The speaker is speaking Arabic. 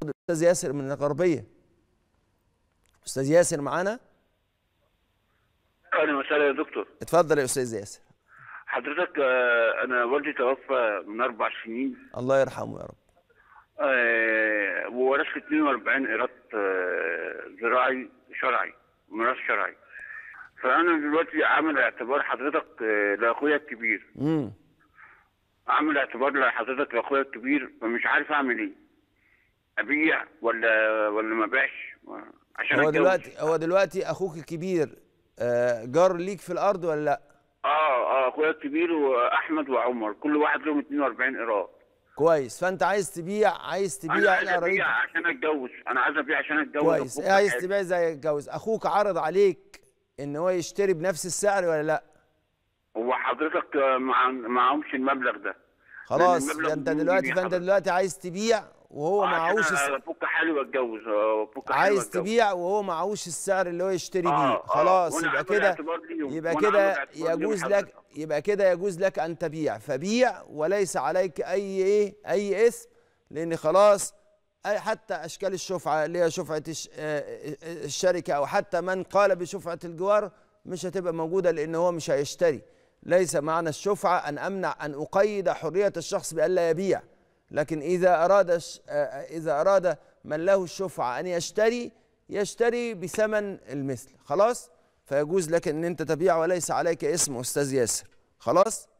الاستاذ ياسر من الغربيه. استاذ ياسر معانا؟ اهلا وسهلا يا دكتور. اتفضل يا استاذ ياسر. حضرتك انا والدي توفى من 4 سنين. الله يرحمه يا رب. وورثت 42 قيراط زراعي شرعي، ميراث شرعي. فانا دلوقتي عامل اعتبار حضرتك لاخويا الكبير. عامل اعتبار لحضرتك لاخويا الكبير، فمش عارف اعمل ايه. ابيع ولا ما ابيعش عشان هو دلوقتي اخوك الكبير جار ليك في الارض ولا لا؟ اخويا الكبير واحمد وعمر كل واحد لهم 42 قيراط. كويس. فانت عايز تبيع انا عايز ابيع عشان اتجوز. انا عايز ابيع عشان اتجوز. كويس. عايز تبيع زي اتجوز. اخوك عرض عليك ان هو يشتري بنفس السعر ولا لا؟ هو حضرتك معهمش المبلغ ده. خلاص. فانت دلوقتي عايز تبيع وهو معهوش افك حالي واتجوز. عايز تبيع وهو معهوش السعر اللي هو يشتري بيه. خلاص. يبقى كده يجوز لك ان تبيع. فبيع وليس عليك اي اثم، لان خلاص حتى اشكال الشفعه اللي هي شفعه الشركه او حتى من قال بشفعه الجوار مش هتبقى موجوده، لان هو مش هيشتري. ليس معنى الشفعه ان اقيد حريه الشخص بألا يبيع، لكن إذا أراد من له الشفعة أن يشتري بثمن المثل، خلاص، فيجوز لك أن أنت تبيع وليس عليك اسم أستاذ ياسر. خلاص.